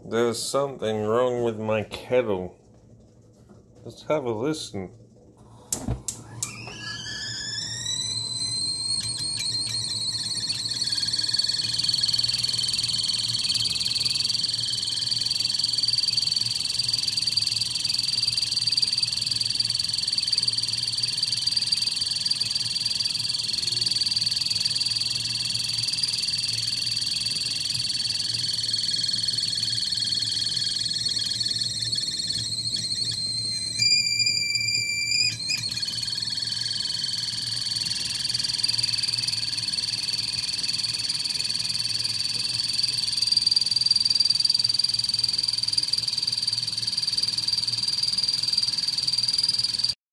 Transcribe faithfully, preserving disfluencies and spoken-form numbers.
There's something wrong with my kettle. Let's have a listen.